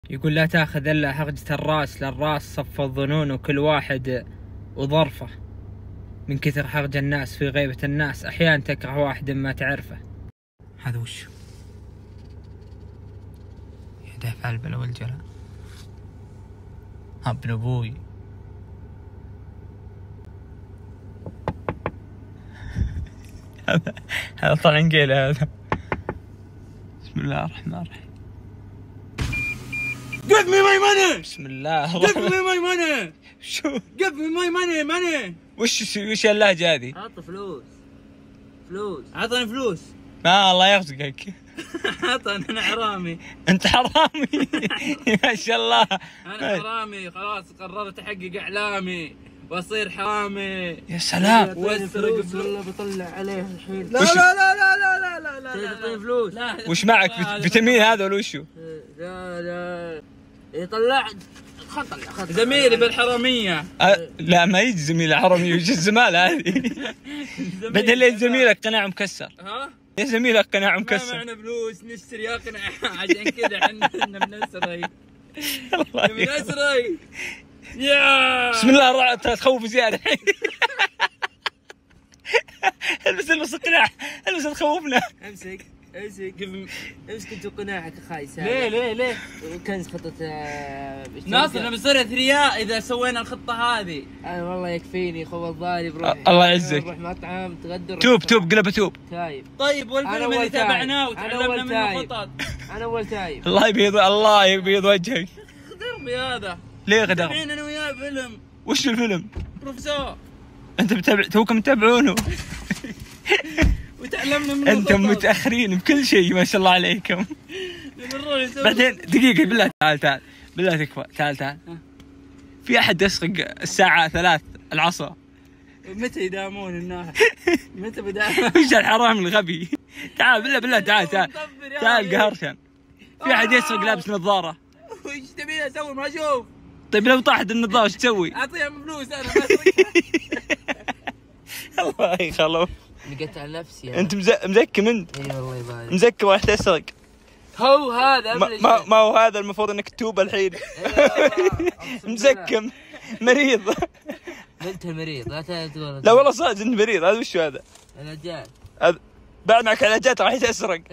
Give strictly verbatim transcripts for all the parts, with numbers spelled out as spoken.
يقول لا تاخذ الا حقجة الراس، للراس صف الظنون وكل واحد وظرفه. من كثر حرج الناس في غيبة الناس احيانا تكره واحد ما تعرفه. هذا وش يدافع البلا والجلا؟ ابن ابوي. هذا طلع نقيل هذا. بسم الله الرحمن الرحيم. Give me my money. بسم الله. Give me my money. شو Give me my money money. وش وش اللهجة هذه؟ عط فلوس فلوس عطني فلوس. ما الله يرزقك. عطني انا حرامي. انت حرامي. ما شاء الله. انا حرامي خلاص قررت احقق احلامي واصير حرامي. يا سلام. واسرق والله بطلع عليه الحين. لا لا لا لا لا لا لا لا تعطيني فلوس. وش معك فيتامين هذا ولا وشو؟ لا لا يطلع خل طلع خل زميلي بالحرامية. أه لا ما يجي زميل حرامي، وش الزمالة هذه؟ بدل ليه زميلك قناع مكسر. ها؟ يا زميلك قناع ما مكسر. معنا فلوس نشتري اقنع عشان كذا احنا بنسرق. الله بنسرق. يا بسم الله الرحمن تخوف زيادة الحين. البس البس القناع، البس تخوفنا. امسك امسك امسك انت قناعك خايس. ليه ليه ليه؟ كنز خطة ناصر انا بصير اثرياء اذا سوينا الخطة هذه. انا والله يكفيني خو الضاري بروحي. الله يعزك. نروح مطعم تغدر. توب توب قلبه توب. تايب. طيب والفيلم اللي تابعناه وتعلمنا منه خطط. انا اول تايب. الله يبيض الله يبيض وجهك. خدرني هذا. ليه غدر؟ الحين انا وياه فيلم. وش الفيلم؟ بروفيسور. انت متابع توكم متابعونه. وتعلمنا منه انتم متاخرين بكل شيء ما شاء الله عليكم. بعدين دقيقه بالله تعال تعال بالله تكفى تعال تعال. في احد يسرق الساعه ثلاث العصر؟ متى يدامون الناس؟ متى بدأ؟ وش الحرام الغبي؟ تعال بالله بالله تعال تعال تعال قهرشان. في احد يسرق لابس نظاره. وش تبي اسوي ما اشوف؟ طيب لو طاحت النظاره ايش تسوي؟ اعطيها فلوس انا ما اسرقها. الله يخلوك. لقيت على نفسي يعني. انت مزكم انت. اي والله يبارك. مزكم راح تسرق. هو هذا ما, ما, ما هو هذا المفروض انك تتوب الحين. مزكم مريض. انت مريض لا تقول. لا والله صادق انت مريض. هذا وش هذا؟ علاجات. بعد معك علاجات راح تسرق.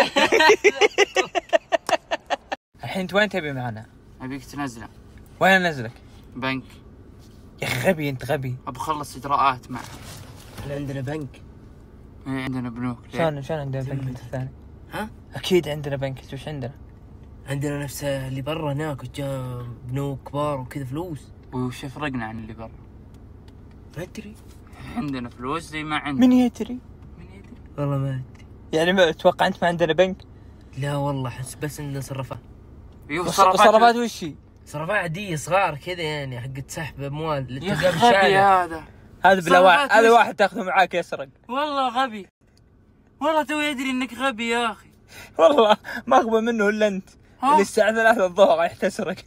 الحين انت وين تبي معنا؟ ابيك تنزله. وين انزلك؟ بنك. يا اخي غبي انت غبي. ابى اخلص اجراءات معه. احنا عندنا بنك. ايه عندنا بنوك. شلون شلون عندنا بنك الثاني؟ ها؟ اكيد عندنا بنك. وش عندنا؟ عندنا نفس اللي برا هناك جا بنوك كبار وكذا فلوس. وش يفرقنا عن اللي برا؟ ما ادري. عندنا فلوس زي ما عندنا. من يدري؟ من يدري؟ والله ما ادري. يعني ما اتوقع انت ما عندنا بنك؟ لا والله احس بس اننا صرفات. صرفات وش هي؟ صرفات عادية صغار كذا يعني حقت سحب اموال للتجار بالشارع. هذا هذا بلا واحد هذا واحد تاخذه معاك يسرق. والله غبي. والله تو يدري انك غبي يا اخي. والله ما اغبى منه الا انت. اللي الساعة ثلاثة الظهر رايح تسرق.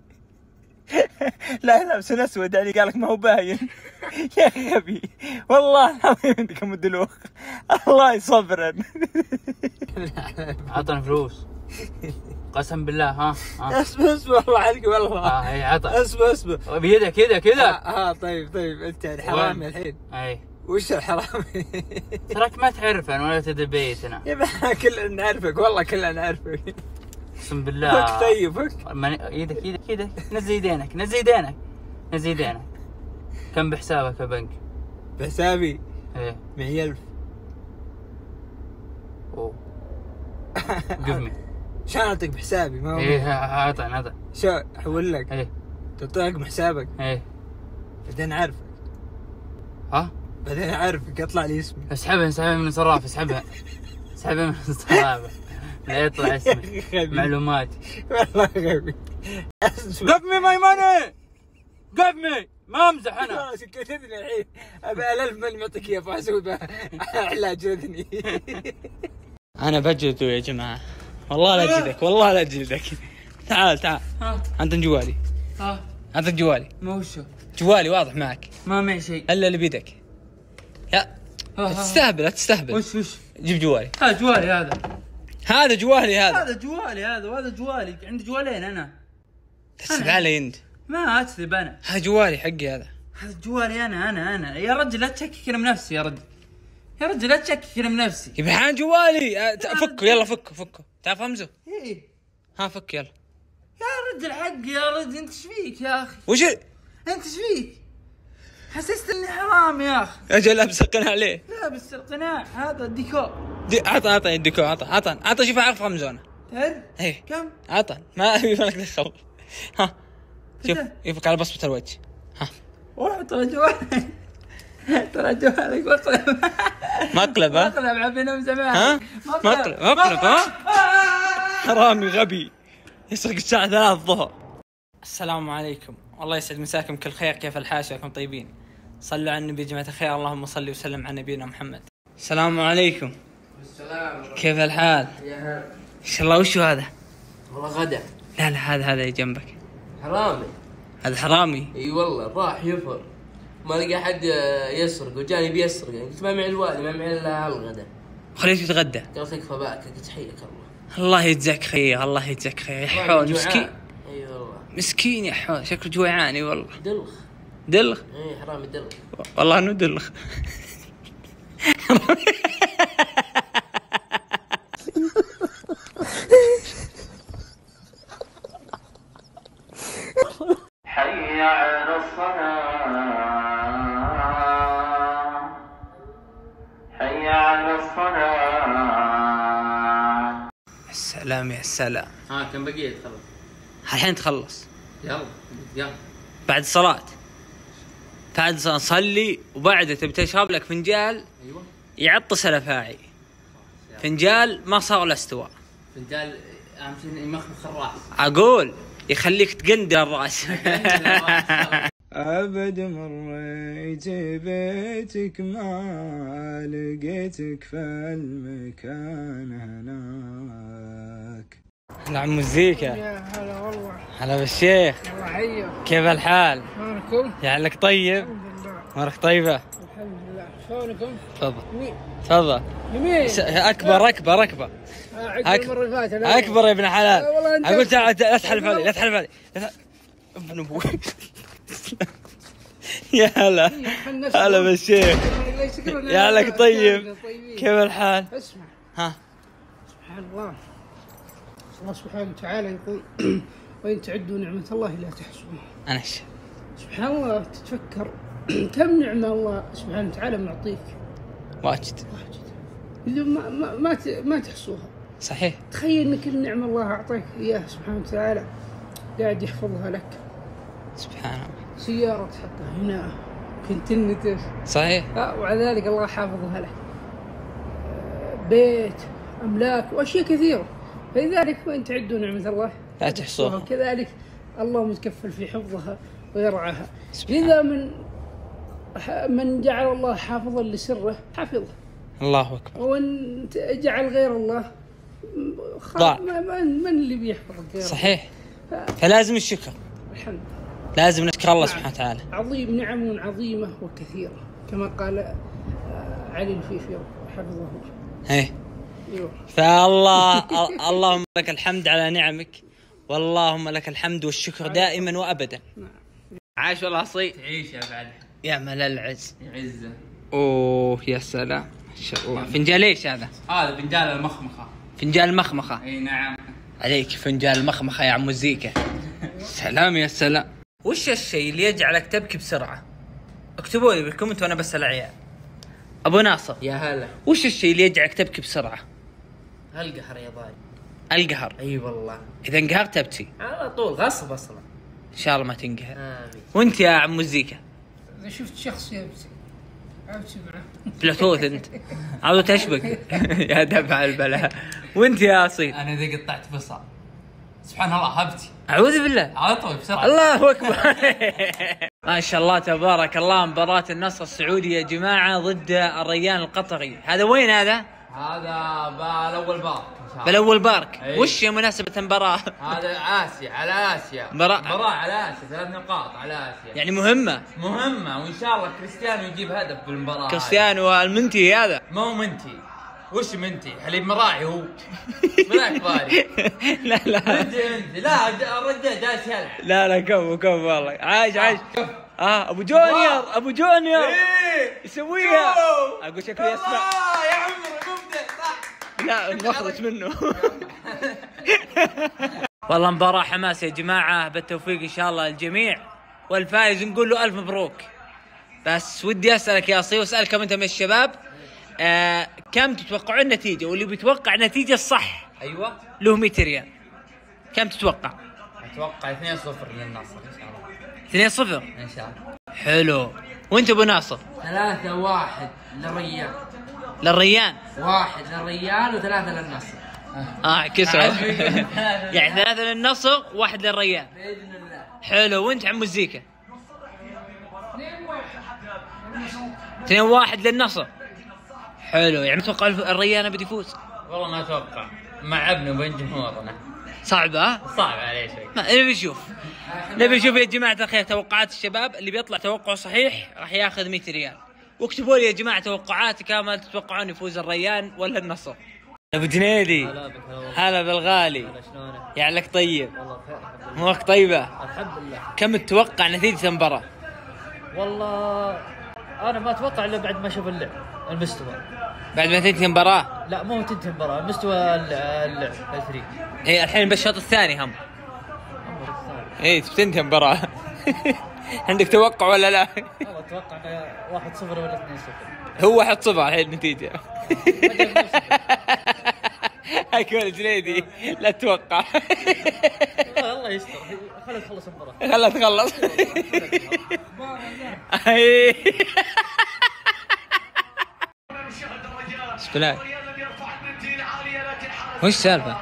لا لابس اسود يعني قالك ما هو باين. يا اخي غبي والله العظيم انك مدلوخ. الله يصبرن. عطنا فلوس. قسم بالله. ها ها اسمع اسمع والله عليك والله. اه اي عطى. اسمع اسمع بيدك كذا كذا. اه طيب طيب انت يعني حرامي الحين. اي وش الحرامي؟ تراك ما تعرفنا ولا تدري بيتنا. يا بحا كلنا نعرفك والله كلنا نعرفك. اقسم بالله. فك طيب فك. ايدك ايدك ايدك نزل يدينك نزل يدينك نزل يدينك. كم بحسابك يا بنك؟ بحسابي؟ ايه مئة ألف. اوه قفني. شلون اعطيك بحسابي؟ ما هو ايه عطني عطني. شو احول لك؟ ايه تعطي رقم حسابك؟ ايه بعدين اعرفك. ها؟ بعدين اعرفك يطلع لي اسمي. اسحبها اسحبها من الصراف اسحبها. اسحبها من الصراف. لا يطلع اسمي. معلوماتي. والله غبي. Give me my money. Give me. ما امزح انا. سكتتني الحين. ابي الف من معطيك اياه فاسوي به علاج اذني. انا بجلده يا جماعه. والله لا اجلدك والله لا اجلدك. تعال تعال. ها عندك جوالي. ها عندك جوالي. ما هو شو؟ جوالي واضح معك. ما معي شيء الا اللي بيدك. يا تستهبل لا تستهبل. وش وش؟ جيب جوالي. هذا جوالي هذا. هذا جوالي هذا. هذا جوالي هذا وهذا جوالي. عندي جوالين انا. تكذب علي انت. ما اكذب انا. هذا جوالي حقي هذا. هذا جوالي انا انا انا يا رجل لا تشكك من نفسي يا رجل. يا رجل لا تشكك من نفسي. يا بحان جوالي فكه يلا فكه فكه تعرف همزه؟ ايه ها فك يلا. يا رجل حقي يا رجل انت ايش فيك يا اخي؟ وش انت ايش فيك؟ حسست اني حرام يا اخي. اجل لابس القناع ليه؟ لابس القناع هذا الديكور. دي عطى عطى الديكور عطى عطى عطى شوف اعرف همزه انا. هل؟ ايه كم؟ عطى ما ابي لك دخل. ها شوف يفك على بصمة الوجه. ها روح ترى جوالك ترى جوالك مقلب. مقلب ها؟ مقلب عبينهم زمان. ها؟ مقلب مقلب ها؟ حرامي غبي يسرق الساعة ثلاث الظهر. السلام عليكم، والله يسعد مساكم كل خير. كيف الحال؟ شلونكم طيبين؟ صلوا على النبي يا جماعة الخير، اللهم صل وسلم على نبينا محمد. السلام عليكم. السلام. كيف الحال؟ يا هلا. ان شاء الله. وشو هذا؟ والله غدا. لا لا هذا هذا اللي جنبك حرامي. هذا حرامي. اي والله راح يفر ما لقى حد يسرق وجاني بيسرق. قلت ما معي الوالي ما معي الا الغدا. خليته يتغدى. قال تكفى باك. قلت حيك الله. الله يجزاك خير الله يجزاك خير يا حول مسكين. اي والله مسكين يا حول شكله جوعان. اي والله دلخ. دلخ. اي حرامي دلخ والله انه دلخ. حي على الصلاة حي على الصلاة. السلام يا سلام. ها كم بقيت خلص؟ الحين تخلص. يلا يلا بعد الصلاة بعد صلي وبعدها تبي تشرب لك فنجال. ايوه يعطس الافاعي. فنجال ما صار له استواء. فنجال اهم شيء يمخمخ الراس. اقول يخليك تقندر الراس. أبد مريت بيتك ما لقيتك في المكان هناك. نعم مزيكا. يا هلا والله. هلا بالشيخ. الله يحييك. كيف الحال؟ شلونكم؟ يعلك طيب؟ الحمد لله. مرك طيبة؟ الحمد لله. شلونكم؟ تفضل يمين. تفضل. يمين. أكبر أكبر أكبر عقب أك... المرة اللي فاتت. لا. أكبر يا ابن حلال. لا والله أنت- أقول تعال لا تحلف علي لا تحلف علي لا تح- ابن أبوي. يا هلا هلا بالشيخ. يا لك طيب. كيف الحال؟ اسمع ها سبحان الله. الله سبحانه وتعالى يقول وإن تعدوا نعمة الله لا تحصوها. أنا إيش؟ سبحان الله تتفكر كم نعمة الله سبحانه وتعالى معطيك. واجد واجد. إذا ما ما ما, ت- ما تحصوها. صحيح. تخيل ان كل نعمة الله اعطاك اياها سبحانه وتعالى قاعد يحفظها لك. سبحان الله. سيارة تحطها هنا كنت النتف. صحيح. آه وعلى ذلك الله حافظها لك. آه، بيت املاك واشياء كثيرة. فلذلك وان تعدوا نعمة الله لا تحصوها. كذلك الله متكفل في حفظها ويرعاها. إذا من من جعل الله حافظا لسره حفظه. الله أكبر. وان جعل غير الله ضاع. من, من اللي بيحفظ غيره؟ صحيح. فلازم الشكر. الحمد لله. لازم نشكر الله سبحانه وتعالى. عظيم نعم عظيمة وكثيرة كما قال آه، علي الفيفي حفظه الله. ايه ايوه. فالله اللهم لك الحمد على نعمك واللهم لك الحمد والشكر دائما وابدا. عاش والله عصي. تعيش يا بعد يا مل العز. عزه. اوه يا سلام ما شاء الله. فنجال ايش هذا؟ هذا فنجان المخمخه. فنجال مخمخه. اي نعم. عليك فنجال مخمخه يا عم زيكا. سلام يا سلام. وش الشيء اللي يجعلك تبكي بسرعه؟ اكتبوا لي بالكومنت وانا بسال العيال. ابو ناصر يا هلا. وش الشيء اللي يجعلك تبكي بسرعه؟ هالقهر يا ضاي. القهر. اي والله اذا انقهرت تبكي. على طول غصب اصلا. ان شاء الله ما تنقهر. امين. وانت يا عم زيكا؟ اذا شفت شخص يبكي ابكي معه. بلوتوث انت عاوز تشبك. يا دفع البلاء. وانت يا اصيل؟ انا اذا قطعت بصل سبحان الله هبتي اعوذ بالله. على طول بسرعه. الله اكبر. ما شاء الله تبارك الله. مباراة النصر السعودي يا جماعة ضد الريان القطري. هذا وين هذا؟ هذا بالاول بارك ان شاء الله. بالاول بارك. أي. وش هي مناسبة المباراة؟ هذا اسيا على اسيا. مباراة مباراة على اسيا ثلاث نقاط على اسيا. يعني مهمة. مهمة وان شاء الله كريستيانو يجيب هدف بالمباراة. كريستيانو المنتهي هذا. مو منتي وش منتي؟ حليب مراعي هو. ملاك باري. لا لا انت انت لا الرجال جالس يلعب. لا لا كفو كفو والله. عايش عايش. اه ابو جونيور ابو جونيور ايه يسويها. اقول شكله يسمع. يا عمري مبدع صح. لا مخرج منه. والله مباراة حماس يا جماعة، بالتوفيق ان شاء الله للجميع، والفائز نقول له الف مبروك. بس ودي اسالك يا اصيل واسالكم انت من الشباب، آه كم تتوقعون النتيجة؟ واللي بيتوقع نتيجة الصح ايوه له مئة ريال. كم تتوقع؟ اتوقع اثنين صفر للنصر ان شاء الله. اثنين صفر ان شاء الله. حلو. وانت ابو ناصر؟ ثلاثة واحد للريال. للريان. واحد للريال وثلاثة للنصر. اه كسر. يعني ثلاثة للنصر واحد للريان. بإذن الله. حلو. وانت عم الزيكا؟ اثنين واحد للنصر. حلو. يعني تتوقع الريان بدي يفوز؟ والله ما اتوقع مع ابنه وبين جمهورنا. صعبة ها؟ صعب عليه شوي. ما نبي نشوف. نبي نشوف يا جماعة الخير توقعات الشباب، اللي بيطلع توقع صحيح راح ياخذ مئة ريال. واكتبوا لي يا جماعة توقعات كامل، تتوقعون يفوز الريان ولا النصر؟ ابو جنيدي هلا بالغالي. يعلك طيب. امورك طيبة؟ الحمد لله. كم تتوقع نتيجة المباراة؟ والله انا ما اتوقع الا بعد ما اشوف اللعب المستوى. بعد ما تنتهي المباراة؟ لا مو تنتهي المباراه، المستوى اللعب الفريق. اي الحين بالشوط الثاني هم. اي تنتهي المباراة. عندك توقع ولا لا؟ والله اتوقع واحد صفر ولا اثنين صفر. هو واحد صفر الحين النتيجة. اكل جنيدي لا تتوقع. الله يستر، خلينا نخلص المباراه. خلها تخلص. سبلاي وش السالفة؟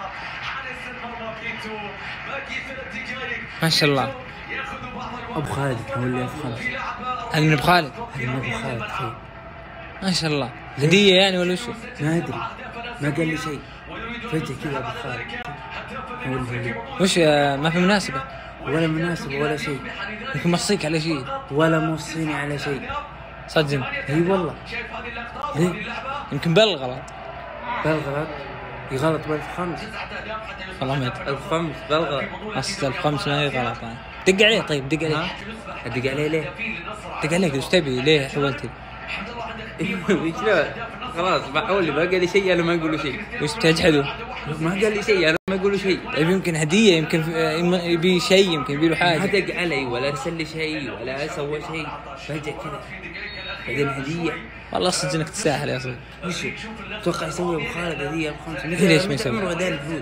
ما شاء الله. ابو خالد هو اللي يفخر. هذا من ابو خالد؟ هذا من ابو خالد خير. ما شاء الله. هدية يعني ولا وشو؟ ما ادري ما قال لي شيء، فجأة كذا ابو خالد هو اللي وش ما في مناسبة؟ ولا مناسبة ولا شيء، يمكن مصيك على شيء. ولا موصيني على شيء. صدق؟ اي والله. ليه؟ يمكن بالغلط. بالغلط؟ يغلط بالف خمس. والله ما ادري. الف خمس بالغلط. اصل الف خمس ما هي غلط. دق عليه طيب دق عليه. ادق عليه ليه؟ دق عليك ايش تبي؟ ليه حولت؟ شلون؟ خلاص بحول لي، ما قال لي شيء انا ما اقول له شيء. وش بتجحده؟ ما قال لي شيء انا ما اقول له شيء. طيب يمكن هدية، يمكن يبي شيء، يمكن يبي له ما حاجة. دق علي ولا ارسل لي شيء ولا سوى شيء، فجأة كذا بعدين هدية. والله صدق انك تستاهل يا صدق. وش اتوقع يسوي ابو خالد هدية ابو خمسة؟ ليش ما يسوي؟ عمره وداني فلوس.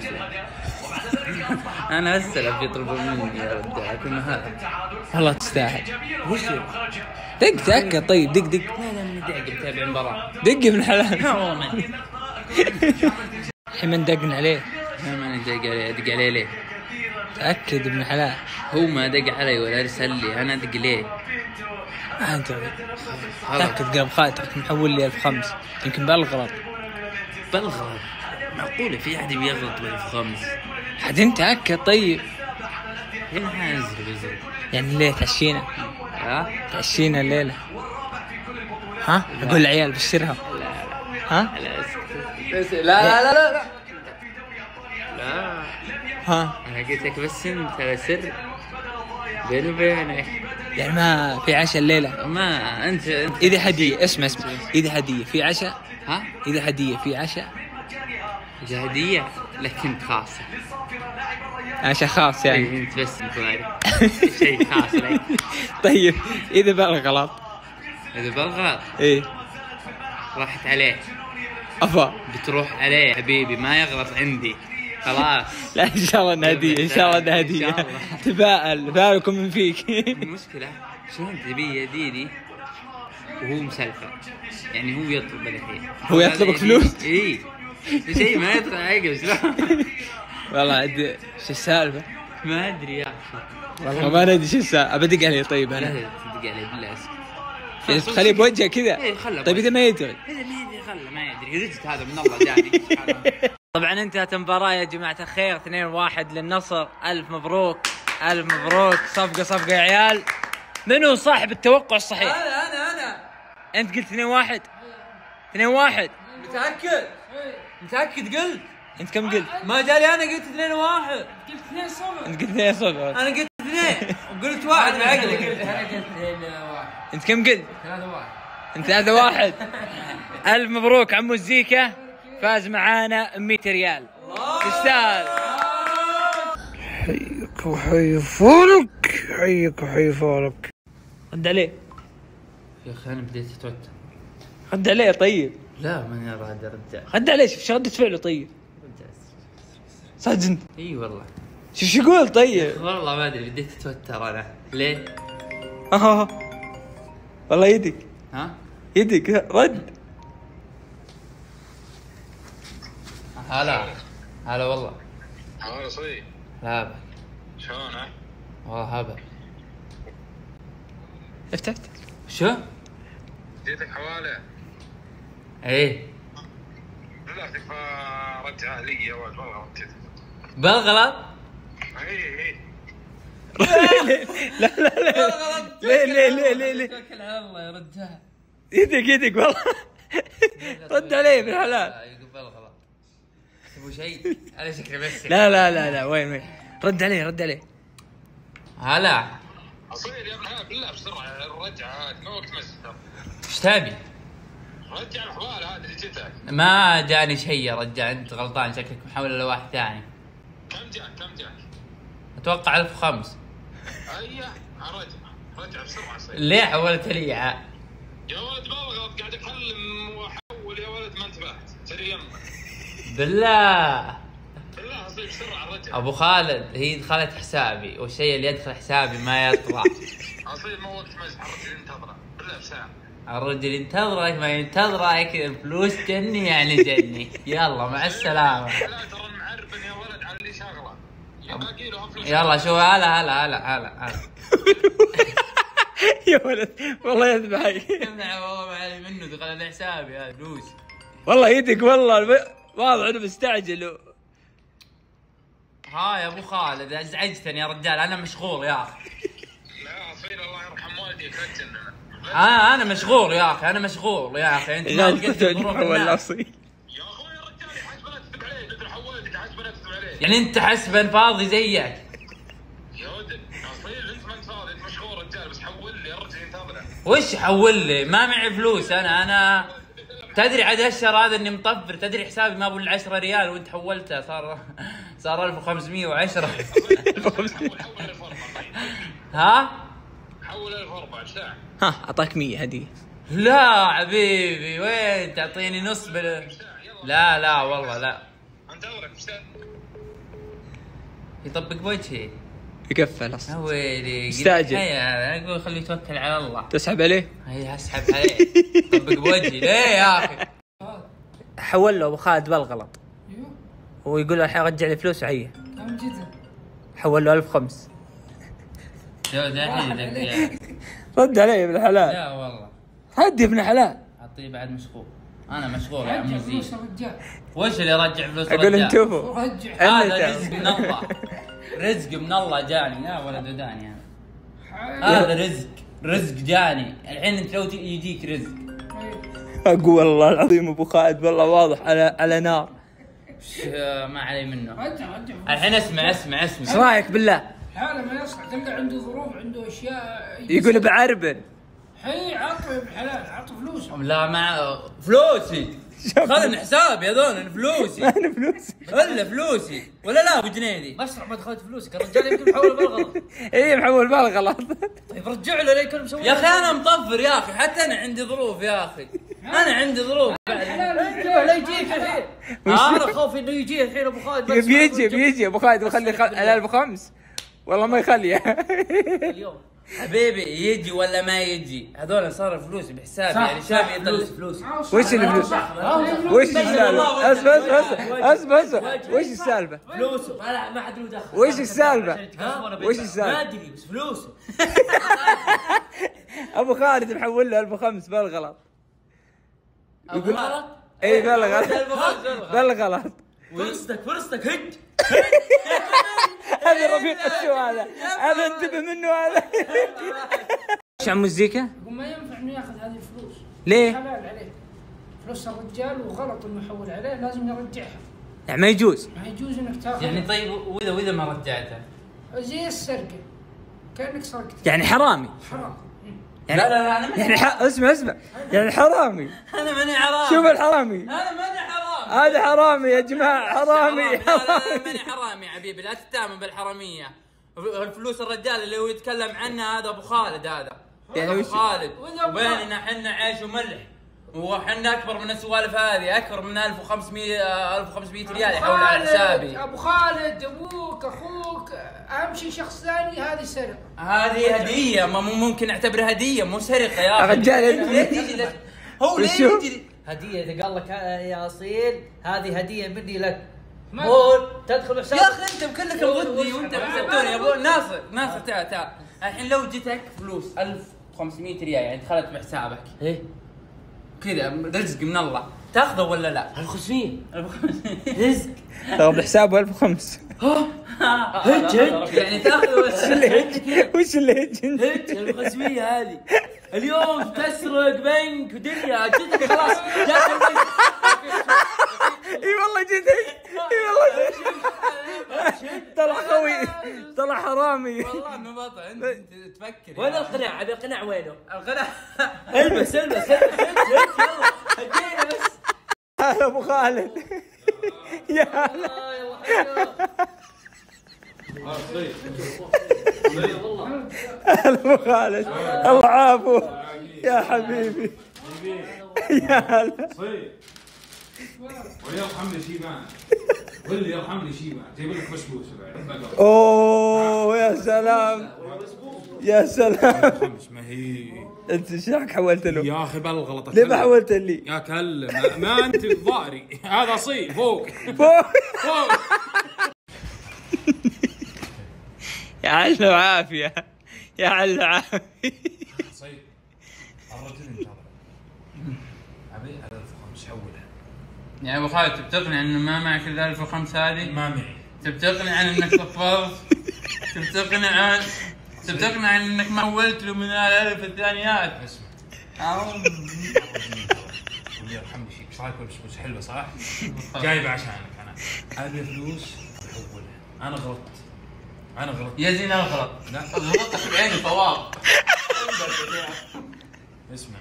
انا اسال يطلبون مني يا وداع كل هذا. والله تستاهل. وش دق تأكد طيب دق دق. لا لا من دقيقة بتابع المباراة. دق من حلال. والله ما الحين من دقن عليه. ما انا دق عليه. ادق عليه ليه؟ تأكد ابن حلال. هو ما دق علي ولا ارسل لي، انا ادق ليه؟ آه انت تأكد قلب خاطرك محول لي ألف خمس، يمكن بالغلط. بالغلط؟ معقولة في احد بيغلط بالف خمس؟ حد انت تأكد طيب. هنا حانزل بزر. يعني الليلة تعشينا؟ ها؟ تعشينا الليلة؟ ها؟ اقول العيال بشرها. ها؟ لا لا لا لا لا لا. ها؟ انا قلت لك بس انت سر بيني وبينك. يعني ما في عشاء الليلة؟ ما انت انت اذا هدية اسمع اسمع اذا هدية في عشاء. ها؟ اذا هدية في عشاء. اذا هدية لكن خاصة. عشاء خاص يعني. إيه انت بس انت عارف شيء خاص لك. طيب اذا بالغلط. اذا بالغلط ايه راحت عليه. افا بتروح عليه حبيبي، ما يغلط عندي خلاص. لا ان شاء الله انها هدية، ان شاء الله انها هدية. تفائل تفائلكم من فيك. المشكلة شلون تبي يديني وهو مسلفة، يعني هو يطلب الحين. هو يطلبك فلوس؟ اي شيء ما يدخل عقل. شلون؟ والله عندي شو السالفة؟ ما ادري يا اخي والله ما ندري شو السالفة. ابدق عليه طيب لا انا. لا تدق عليه بالله اسكت. يعني تخليه بوجهه كذا. إيه خله طيب اذا ما يدري. اذا ما يدري خله ما يدري. رزق هذا من الله جاني. طبعا انتهت المباراة يا جماعة الخير اثنين واحد للنصر. الف مبروك الف مبروك. صفقة صفقة يا عيال. منو صاحب التوقع الصحيح؟ انا انا انا انت قلت اثنين واحد. اثنين واحد متأكد؟ متأكد قلت؟ انت كم قلت؟ ما جالي انا قلت اثنين واحد. قلت اثنين صفر. انت قلت اثنين صفر. انا قلت اثنين وقلت واحد بعقلك. انا قلت اثنين واحد. انت كم قلت؟ ثلاثة واحد. انت ثلاثة واحد. الف مبروك عمو الزيكا، فاز معانا مية ريال. تستاهل. حيك وحي فولك، حيك وحي فولك. رد عليه. يا اخي انا بديت اتوتر. رد عليه طيب. لا ماني راضي ارجع. رد عليه، شوف شو ردة فعله طيب. صدق؟ اي والله. شوف شو يقول طيب. والله ما ادري بديت اتوتر انا. ليه؟ اه والله يدك ها؟ يدك رد. هلا هلا والله. هلا صديق. هابا شلونك؟ والله هابا. افتح افتح. شو؟ جيتك حوالي. ايه طلعتك فرجعها لي يا ولد والله وانت. بالغلط؟ اي اي. لا لا لا ليه ليه ليه ليه ليه توكل على الله يا رجال. يدك يدك والله. رد عليه بالحلال. لا يقول بالغلط. تبغوا شيء؟ انا شكلي بس. لا لا لا لا وين وين رد عليه رد عليه. هلا اصير يا ابن الحلال بالله بسرعه الرجعه هذه ما وقت مسك. ايش تبي؟ رجع الحوالي هذه اللي جتك. ما جاني شيء يا رجال، انت غلطان شكلك محول لواحد ثاني. كم جاك كم جاك؟ اتوقع ألف وخمس. ايه رجع رجع بسرعه صير. ليه حولت لي اياها؟ يا ولد بالغلط قاعد اكلم واحول يا ولد ما انتبهت. سري يمك. بالله بالله اصير بسرعه رجع. ابو خالد هي دخلت حسابي والشيء اللي يدخل حسابي ما يطلع. اصير ما وقت مسح الرجل ينتظره بالله بساعه. الرجل ينتظرك ما ينتظرك، الفلوس جني يعني جني. يلا مع السلامة. لا ترى المعربن يا ولد على اللي شغله. باقي له فلوس. يلا شو هلا هلا هلا هلا هلا. يا ولد والله يذبحك. يمنع والله ما علي منه، دخل على حسابي هذا فلوس. والله يدك والله الب- واضح انه مستعجل. ها يا ابو خالد ازعجتني يا رجال، انا مشغول يا اخي. لا اصير الله يرحم والديك لا تجنن. انا انا مشغول يا اخي، انا مشغول يا اخي. انت ما لقيت ظروف الناس. يا اخوي يا رجال حسبنا تكتب عليه بدل حولتك حسبنا تكتب عليه. يعني انت حسبا فاضي زيك يا ولد اصير انت ما انت فاضي انت مشغول رجال بس حول لي الرجل ينتظره. وش حول لي؟ ما معي فلوس انا انا تدري عاد هالشهر هذا اني مطفر، تدري حسابي ما ابو عشرة ريال وانت حولته صار صار ألف وخمسمية وعشرة. حول ألف وأربعة طيب. ها؟ حول ألف وأربعة ايش ساعه؟ ها اعطاك مية هدية. لا حبيبي وين تعطيني نص بال. لا لا والله لا. انتظرك ايش ساعه؟ يطبق بوجهي. يقفل اصلا. ويلي مستعجل. هيا اقول خليه يتوكل على الله. تسحب عليه. هيا اسحب عليه. طبق بوجهي ليه يا اخي؟ حول له ابو خالد بالغلط ايوه ويقول له الحين رجع لي فلوس وعيه. كم جدا؟ حول له ألف وخمس. شو دحين؟ رد عليه ابن الحلال. لا والله هدي ابن الحلال. اعطيه بعد مشغول. انا مشغول يا رجع عم فلوس زين. الرجال. وش اللي يرجع فلوس اقول الرجال؟ انتبهوا. رجع. هذا أنت. رزق من الله. رزق من الله جاني يا ولد وداني انا. هذا رزق رزق جاني الحين. انت لو تي- يجيك رزق. اقول والله العظيم ابو خالد والله واضح على على نار. ش- ما علي منه. رجع رجع. الحين اسمع اسمع ايش اسمع. رايك بالله؟ حاله ما يصلح، تلقى عنده ظروف عنده اشياء. يقول بعربن. حي عطه بالحلال عطه فلوس. لا مع فلوسي. خذ من حسابي هذول فلوسي. انا فلوس. الا فلوسي ولا لا ابو جنيدي؟ اسرع ما دخلت فلوسك الرجال يمكن محول بالغلط. ايه محول بالغلط. طيب رجع له لين كان مسوي. يا اخي انا مطفر يا اخي، حتى انا عندي ظروف يا اخي. انا عندي ظروف. انتبه لا يجيك الحين. انا خوفي انه يجي الحين ابو خالد. بس بيجي بيجي ابو خالد بخلي خل... على ألف وخمس والله ما يخلي. اليوم حبيبي يجي ولا ما يجي هذول صار فلوس بحسابي يعني شابي يطلع فلوس. وش الفلوس؟ وش السالفه؟ اسمع اسمع اسمع اسمع اسمع وش السالفه؟ فلوسه ما ما حد له دخل. وش السالفة؟ ها؟ وش السالفة؟ ما ادري بس فلوسه. ابو خالد محول له ألف وخمس بالغلط. ابو غلط. اي بالغلط بالغلط. فرصتك فرصتك هد. هذا رفيق الشو هذا هذا انتبه منه هذا. ايش عم الزيكا؟ يقول ما ينفع انه ياخذ هذه الفلوس. ليه؟ حلال عليه. فلوس الرجال وغلط انه يحول عليه، لازم يرجعها. يعني ما يجوز. ما يجوز انك تاخذ. يعني طيب واذا واذا ما رجعتها؟ زي السرقه، كانك سرقت. يعني حرامي. حرام. يعني لا لا لا انا يعني ح... اسمع اسمع يعني حرامي. انا ماني حرامي. شوف الحرامي. انا ماني حرامي. هذا حرامي يا جماعه، حرامي. لا لا لا ماني حرامي يا حبيبي، لا تتهم بالحراميه. الفلوس الرجال اللي هو يتكلم عنها هذا ابو خالد، هذا يعني ابو وش خالد، وبيننا احنا عيش وملح، وحنا اكبر من السوالف هذه، اكبر من ألف وخمسمية ألف وخمسمية ريال يحول على حسابي. ابو خالد، ابوك، اخوك، اهم شيء شخص ثاني، هذه سرقه. هذه هديه، ما مو ممكن اعتبرها هديه مو سرقه يا اخي. رجال ليه تيجي لك؟ هو ليه وشو؟ يجي؟ هديه اذا قال لك يا اصيل هذه هديه مني لك، قول تدخل حساب. يا اخي انت بكلك ضدي وانت بتحطوني يا ابو ناصر. ناصر تعال تعال الحين لو جتك فلوس ألف وخمسمية ريال يعني دخلت بحسابك ايه كذا رزق من الله، تاخذه ولا لا؟ ألف وخمسمية رزق ترى بحسابه ألف وخمسة. هج هج يعني تاخذه ولا وش اللي هج؟ هج ألف وخمسمية هذه اليوم تسرق بنك ودنيا جدك خلاص جاك البنك. اي والله جد اي والله طلع خوي، طلع حرامي. والله انه بطل انت تفكر. وين القناع؟ ابي القناع وينه؟ القناع البس البس البس هج يلا هدينا بس. هلا ابو خالد. يا هلا الله يلا حيو. هلا ابو خالد، الله عافو يا حبيبي. يا هلا. واللي يرحمني شيبان، واللي يرحمني شيبان جايب لك بسبوسه بعد. اوه يا سلام يا سلام. ما هي انت شاك حولت له؟ يا اخي بالغلط. ليه ما حولت لي؟ يا كلم ما, ما انت الظاهري هذا صي فوق فوق. فوق. يا علو عافيه يا علو عافيه. صي الرجل انتظر ابي على ألف وخمسة حولها. يا ابو خالد تبي تقنع انه ما معك الا ألف وخمسة هذه؟ ما معي. تبي تقنع عن انك صفرت؟ تبي تقنع عن تبي تقنع عن انك ما حولت له من الالف الثانيات؟ اسمع واللي يرحمني شيء. ايش رايك بالبسبوسه حلوه صح؟ جايبه عشانك انا. ابي فلوس احولها. انا غلطت انا غلطت يا زين الغلط. لا غلطتك بعيني فواض. اسمع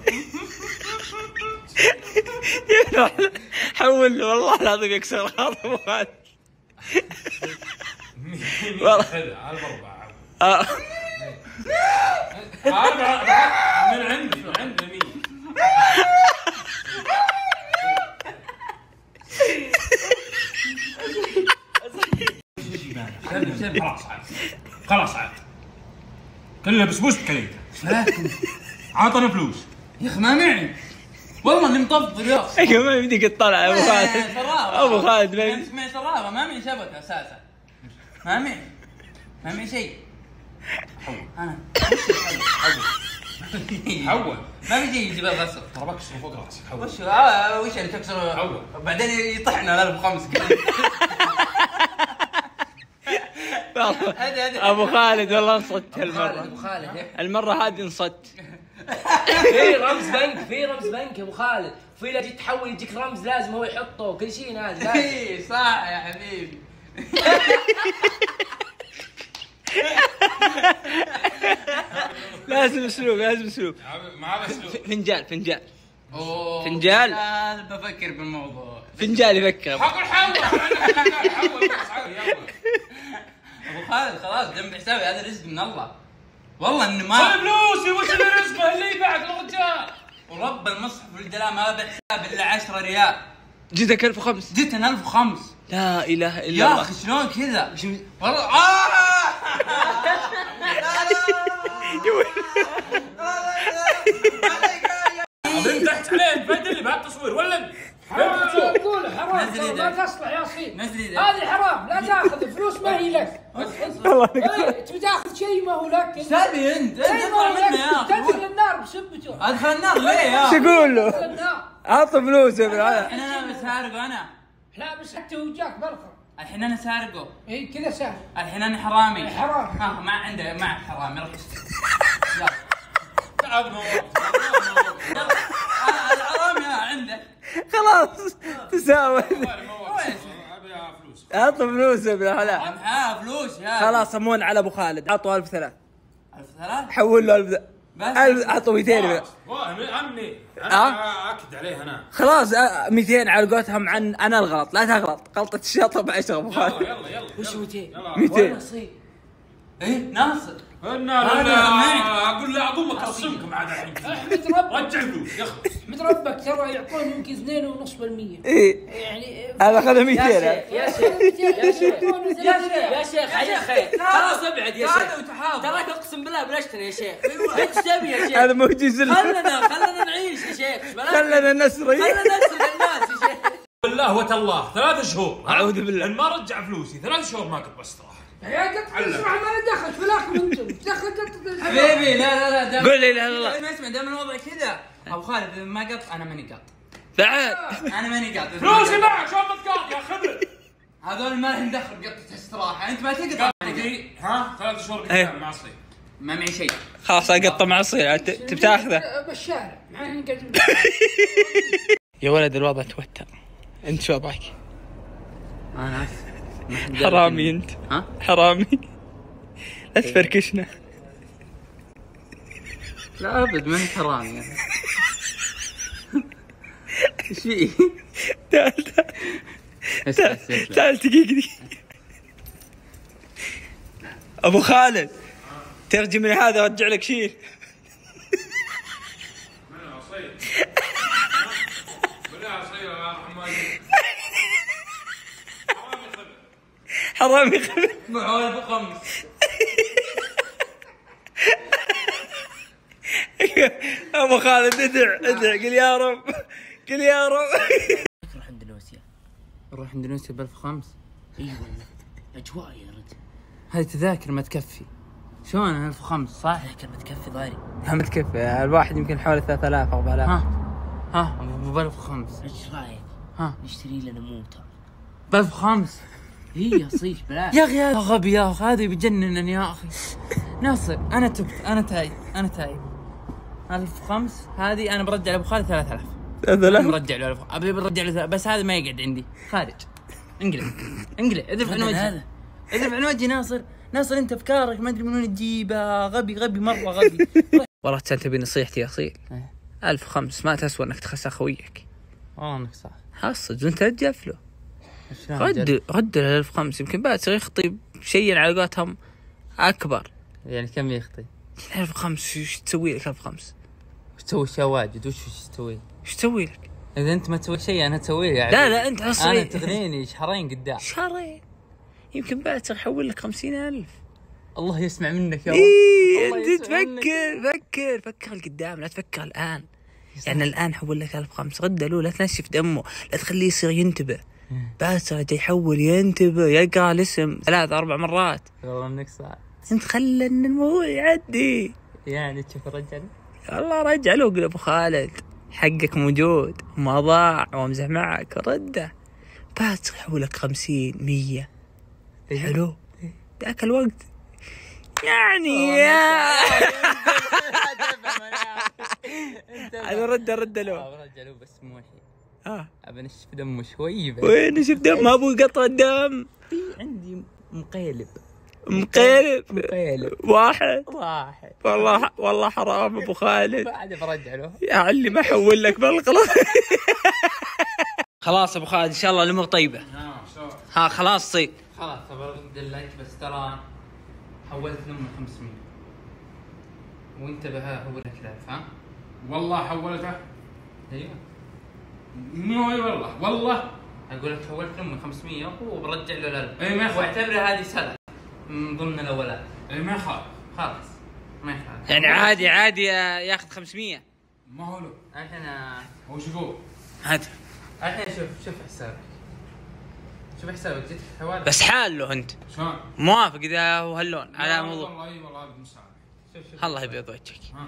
حول له والله العظيم يكسر الخاطر ابو خالد. والله خذها الاربعه. آه. أربعة من عندي من عندي مين؟ خلاص عاد خلاص عاد كلها بسبوس بكليته. عطنا فلوس يا اخي ما معي والله اني مطفر يا اخي. ايوه ما يمديك تطلع يا ابو خالد. ابو خالد ما انت معي صرافه، ما معي شبكه اساسا. ما معي ما معي شيء. حول انا حول حول ما في شيء يجيب الغسل. ترى بكسر فوق راسك. حول وش آه وش اللي تكسر؟ حول بعدين يطحنا ألف وخمسة. ابو خالد والله انصدت هالمره. ابو خالد المره هذه انصدت. في رمز بنك في رمز بنك يا ابو خالد، في لا جيت تحول يجيك رمز لازم هو يحطه كل شيء لازم. اي صح يا حبيبي. لازم اسلوب لازم اسلوب. ما هذا اسلوب. فنجال فنجال أوه. فنجال. لا بفكر بالموضوع. فنجال يفكر. حول حول حول حول يلا. ابو خالد خلاص جنب حسابي، هذا رزق من الله. والله اني ما خذ فلوسي وش اللي رزقه اللي يبعك الرجال. ورب المصحف والجلال ما بحساب الا عشرة ريال. جيتك ألف وخمسة. جيتنا ألف وخمسة. لا اله الا يا الله. اخي شلون كذا؟ والله آه! بعدين تحت عليه بدل بهالتصوير ولا قول حرام نزل لا يدك. تصلح يا اصيل. نزل يدك. هذه حرام، لا تاخذ فلوس ما هي لك. إيه، تبي تاخذ شيء ما هو لك. ايش تبي انت؟ انت شيء ما اطلع هو منه يا لك تدخل اخي. النار بسبته. ادخل النار ليه يا شو اخي؟ اقول له؟ تدخل النار. اعط فلوس يا ابن الحين انا بسارقه انا. لا بس حتى وجاك برخر. الحين انا سارقه. اي كذا سهل. الحين انا حرامي. إيه، حرام. ها ما عنده ما حرامي ركز. يلا. تعال نور يلا. الحرامي ها عنده. خلاص تساوي. ابي فلوس. اطلب فلوس يا ابن الحلال. ها فلوس يا خلاص سمون على ابو خالد، عطوا ألف ثلاث. ألف ثلاث؟ حول له ألف ألف، عطوا مئتين. والله امني ها؟ انا اكد عليه انا. خلاص آه، مئتين على قولتهم. عن انا الغلط، لا تغلط، غلطة الشاطر عشرة ابو يلا خالد. يلا يلا. وش مئتين؟ مئتين. ايه ناصر. لا لا اقول له اضمك اصمكم عاد الحين. احمد ربك رجع الفلوس يخلص. احمد ربك ترى يعطون يمكن اثنين ونص بالمية. ايه يعني هذا اخذ يا مئتين. شيخ يا شيخ يا شيخ يا شيخ يا شيخ خلاص ابعد يا شيخ. تراك اقسم بالله بلشتنا يا شيخ. ايش تبي يا شيخ؟ هذا موجز له. خلنا خلنا نعيش يا شيخ. خلنا نسري. خلنا نسرق الناس يا شيخ. بالله وتالله ثلاث شهور أعوذ بالله. ان ما رجع فلوسي ثلاث شهور ما كنت بستراحه. يا قط اسمع ما له دخل في الاخر انتم دخل قط. حبيبي لا لا لا دام قول لي لا لا لا. ما اسمع دام الوضع كذا ابو خالد إذا ما قط انا ماني قط. بعد انا ماني قط. فلوسي معك شلون بتقاط يا خبر. هذول ما لهم دخل قطة استراحة، انت ما تقطع. ها ثلاث شهور إيه. قدام مع الصيف. ما معي شيء. خلاص اقطع مع الصير. تبي تاخذه بالشارع مع انهم قاعدين. يا ولد؟ الوضع توتر. انت شو وضعك؟ انا اسف. حرامي انت. ها؟ حرامي. لا تفركشنا. لا ابد ماني حرامي يعني. ايش فيه؟ تعال تعال تعال دقيقة. ابو خالد ترجم من هذا ارجع لك شيء. حرامي خبر. معول ابو خمس. ابو خالد ادع ادع قل يا رب قل يا رب. نروح اندونيسيا. نروح اندونيسيا ب ألف وخمسة. اي والله اجواء يا رجل. هذه تذاكر ما تكفي. شلون ألف وخمسة صح؟ كلمة تكفي ضاري. ما تكفي الواحد يمكن حوالي ثلاثة آلاف أربعة آلاف. ها ها ب ألف وخمسة. ايش رايك؟ ها نشتري لنا موتر. ب ألف وخمسة. هي صيف بلاش. يا اخي هذا غبي يا اخي، هذا بيجنن يا اخي. ناصر انا تبت انا تايب انا تايب. ألف وخمس هذه انا برجع لابو خالد ثلاثة آلاف. ثلاثة آلاف برجع له ألف ابي برجع له بس هذا ما يقعد عندي خارج. انقلع انقلع ادرف عن وجهي. ادرف عن وجهي ناصر. ناصر انت افكارك ما ادري من وين تجيبها. غبي غبي مره غبي. والله انت تبي نصيحتي يا اصيل. ألف وخمس ما تسوى انك تخسر خويك. والله انك صح. حصل وانت تجف له. رد رد ال ألف وخمس يمكن بعد تصير يخطي شيء على قولتهم اكبر. يعني كم يخطي؟ ألف وخمس ايش تسوي لك ألف وخمس؟ وش تسوي اشياء واجد. وش وش تسوي؟ ايش تسوي لك؟ اذا انت ما تسوي شيء انا اسويه يعني. لا لا انت انا اصلا تغنيني شهرين قدام. شهرين يمكن بعد تصير يحول لك خمسين ألف. الله يسمع منك يا رب. إيه الله انت يسمع منك. تفكر فكر فكر القدام لا تفكر الان. يعني الان حول لك ألف وخمس رد له لا تنشف دمه لا تخليه يصير ينتبه. بعد صار يحول ينتبه يقرا الاسم ثلاث اربع مرات. والله انك صح. انت خلى ان الموضوع يعدي. يعني تشوف الرجال. الله رجع له قل ابو خالد حقك موجود وما ضاع وامزح معك رده. بعد تصير يحول لك خمسين مية. حلو ذاك الوقت يعني يا هذا رد رد له. برجع له بس مو الحين. اه ابى نشف دمه شوي بس. وين نشوف دم ما ابو قطره دم. عندي مقيلب. مقلب مقيلب واحد واحد. والله والله حرام ابو خالد. بعد برجع له. يا علي ما حول لك بالغلط. خلاص ابو خالد ان شاء الله الامور طيبه. ها خلاص صيد. خلاص برد لك بس ترى حولت لهم خمسمية وانتبه حول لك ثلاث. ها والله حولته. ايوه مو اي والله والله اقول لك حولت لهم خمسمية وبرجع له الألف. اي ما يخالف. واعتبرها هذه سنه من ضمن الاولاد. اي ما يخالف. خلاص ما يخالف. يعني عادي عادي ياخذ خمسمية. ما هو له الحين هو شوفوا هات الحين شوف شوف حسابك. شوف حسابك جيت حوالي. بس حال له انت شلون؟ موافق اذا هو هاللون على موضوع. والله اي والله بمساعدة. شوف شوف الله يبيض وجهك. ها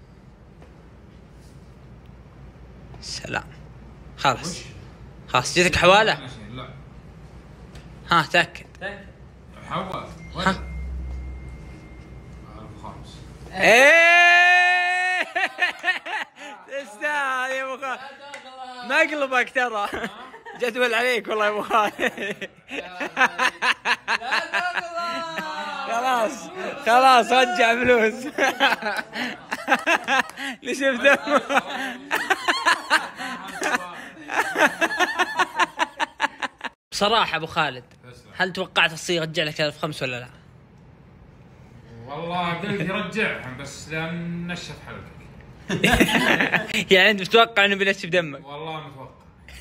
سلام خلاص خلاص جيتك حواله. لا ها تاكد. حول ها ألف وخمس. ايه تستاهل يا ابو خالد. ما اقلبك ترى جدول عليك والله يا ابو خالد. خلاص خلاص رجع فلوس. نشوف دمه. بصراحة ابو خالد هل توقعت الصيغة رجع لك ألف وخمسة ولا لا؟ والله قلت يرجعهم بس لان نشف حلقك. يعني انت متوقع انه بينشف دمك؟ والله متوقع.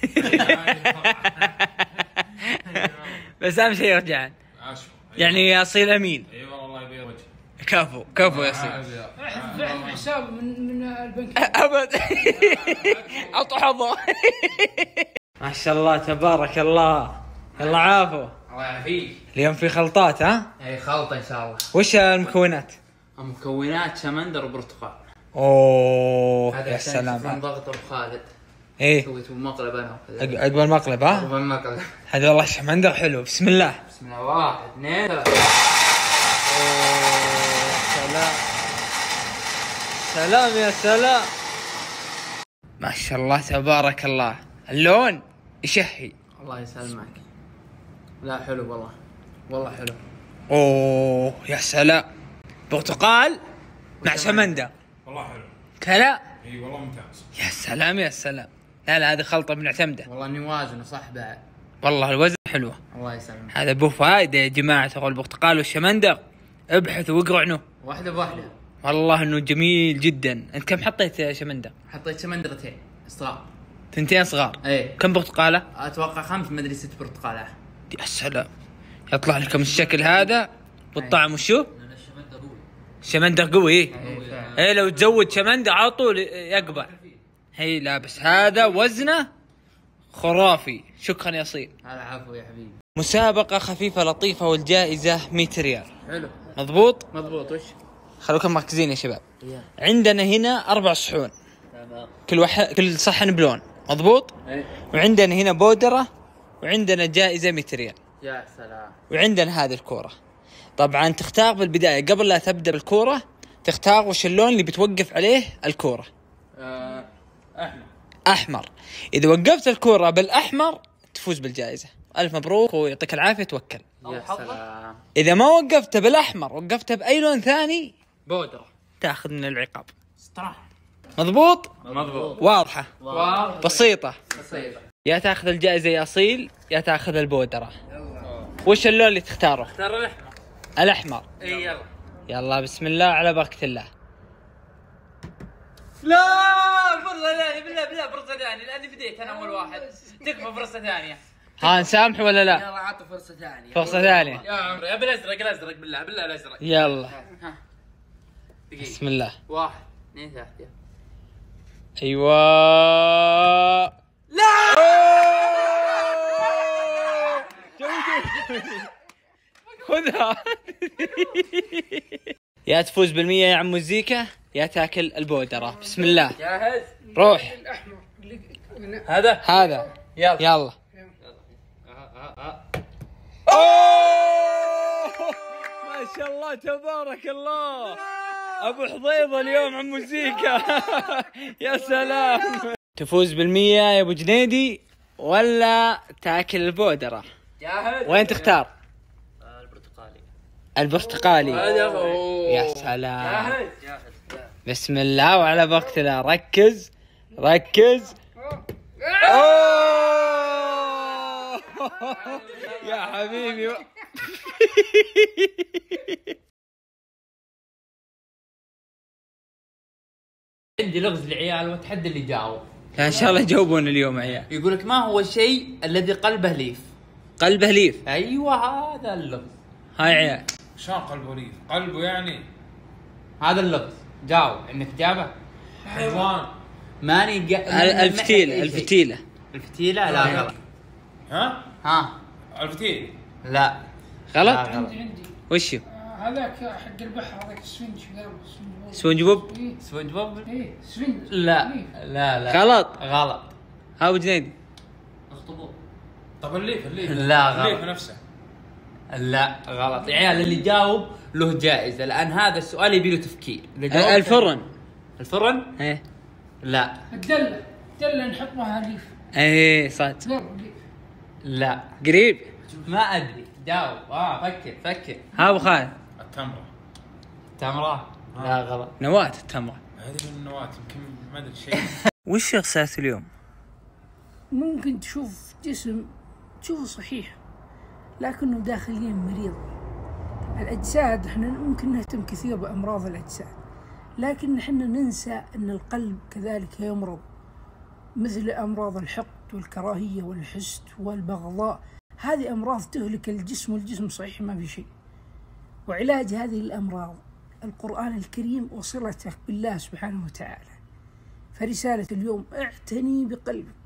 بس اهم شيء يرجعن. اشوف يعني اصيل امين. ايوه والله يبيض وجهي. كفو كفو يا اصيل. احذف حساب من من البنك. ابد. اعطوا حظه. ما شاء الله تبارك الله. يلا عافو. الله يعافيك. اليوم في خلطات ها؟ اي خلطة ان شاء الله. وش المكونات؟ المكونات شمندر وبرتقال. اوه هذا يا عشان سلام. يشوفون ضغط ابو خالد. ايه سويت مقلب انا. عق- عقب المقلب ها؟ عقب المقلب. هذا والله شمندر حلو. بسم الله. بسم الله. واحد اثنين ثلاثة. سلام سلام يا سلام. ما شاء الله تبارك الله. اللون يشهي. الله يسلمك. لا حلو والله. والله حلو. اوه يا سلام. برتقال مع شمندر. والله حلو. كلا. اي والله ممتاز. يا سلام يا سلام. لا لا هذه خلطة بنعتمدها. والله اني وازنه صح بعد. والله الوزن حلوة. الله يسلمك. هذا بو فائدة يا جماعة. ترى البرتقال والشمندر ابحثوا واقروا عنه. واحدة بواحدة. والله انه جميل جدا. انت كم حطيت يا شمندر؟ حطيت شمندرتين صغار. ثنتين صغار. ايه. كم برتقالة؟ اتوقع خمس ما ادري ست برتقالات. يا سلام. يطلع لكم الشكل هذا والطعم وشو؟ شمندر قوي. ايه ايه لو تزود شمندر على طول يقبع. هي لا بس هذا وزنه خرافي. شكرا يا اصيل. هذا عفو يا حبيبي. مسابقة خفيفة لطيفة والجائزة مية ريال. حلو. مضبوط؟ مضبوط. وش؟ خلوكم مركزين يا شباب. عندنا هنا أربع صحون. كل واحد كل صحن بلون. مضبوط؟ ايه. وعندنا هنا بودرة وعندنا جائزة مية ريال. يا سلام. وعندنا هذه الكورة. طبعا تختار بالبداية قبل لا تبدأ بالكورة تختار وش اللون اللي بتوقف عليه الكورة. آه. احمد. أحمر. إذا وقفت الكورة بالأحمر تفوز بالجائزة. ألف مبروك ويعطيك العافية. توكل. يا سلام. إذا ما وقفت بالأحمر وقفت بأي لون ثاني بودرة. تأخذ من العقاب. استراحة. مضبوط؟ مضبوط. واضحة. واو. بسيطة. بسيطة. يا تأخذ الجائزة يا أصيل يا تأخذ البودرة. وش اللون اللي تختاره؟ اختار الاحمر. الأحمر. اي يلا. يلا بسم الله على بركة الله. لا فرصة ثانية بالله بالله فرصة ثانية لأني بديت أنا أول واحد. تكفى فرصة ثانية. ها نسامح ولا لا؟ يلا عطوا فرصة ثانية. فرصة ثانية. يا عمري أبي الأزرق الأزرق بالله بالله الأزرق. يلا ها. دقيقة. بسم الله. واحد اثنين ثلاثة. ايوه. لا خذها. يا تفوز بالمية يا عم مزيكا يا تاكل البودرة. بسم الله. جاهز. روح. الاحمر اللي هذا. هذا. يلا. يلا. أوه! ما شاء الله تبارك الله. ابو حضيضة اليوم عم مزيكا. يا سلام. تفوز بالمية يا ابو جنيدي ولا تاكل البودرة؟ جاهز. وين تختار؟ البرتقالي. البرتقالي. هذا. يا سلام. جاهز. جاهز. بسم الله وعلى بركة الله. ركز ركز. أوه! يا حبيبي. عندي لغز العيال وتحدي اللي جاوب. ان شاء الله يجاوبون اليوم عيال. يقول لك ما هو الشيء الذي قلبه ليف؟ قلبه ليف. ايوه هذا اللغز. هاي عيال. شلون قلبه ليف؟ قلبه يعني هذا اللغز. جاوب. عندك اجابه؟ حيوان. ماني جا... الفتيلة. الفتيلة. الفتيلة لا غلط. ها؟ ها. الفتيل. لا. غلط. لا، غلط. عندي عندي وشو؟ آه، هذاك حق البحر هذاك السفنج سبونج بوب. ايه سبونج بوب. ايه سفنج. لا إيه. لا لا غلط. غلط. ها ابو جنيدي. طب الليف الليف. لا غلط. الليف نفسه. لا غلط يا عيال. اللي جاوب له جائزة لأن هذا السؤال يبي له تفكير. إذا جاوبت- الفرن. الفرن؟ ايه. لا. الدلة الدلة نحط معها ليف. ايه صدق. جرب. لا قريب. ما ادري، جاوب. اه فكر فكر. ها ابو خالد. التمره. تمره؟ لا غلط. نواة التمرة. هذه من النواة يمكن ما ادري شيء. وش غسالة اليوم؟ ممكن تشوف جسم تشوفه صحيح لكنه داخليا مريض. الأجساد احنا ممكن نهتم كثير بأمراض الأجساد، لكن احنا ننسى أن القلب كذلك يمرض، مثل أمراض الحقد والكراهية والحسد والبغضاء. هذه أمراض تهلك الجسم، والجسم صحيح ما في شيء. وعلاج هذه الأمراض القرآن الكريم وصلتك بالله سبحانه وتعالى. فرسالة اليوم اعتني بقلبك.